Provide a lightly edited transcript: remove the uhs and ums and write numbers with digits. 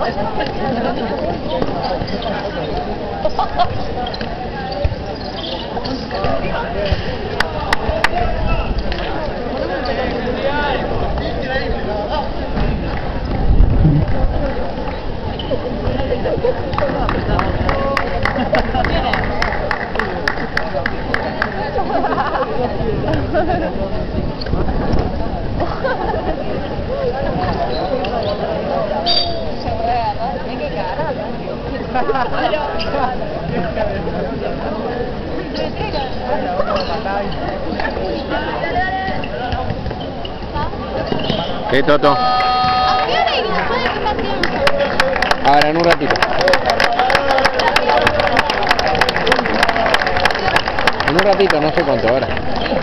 ¿Qué, Toto? ¿A qué hora y después de qué más tiempo? Ahora, en un ratito. En un ratito, no sé cuánto ahora.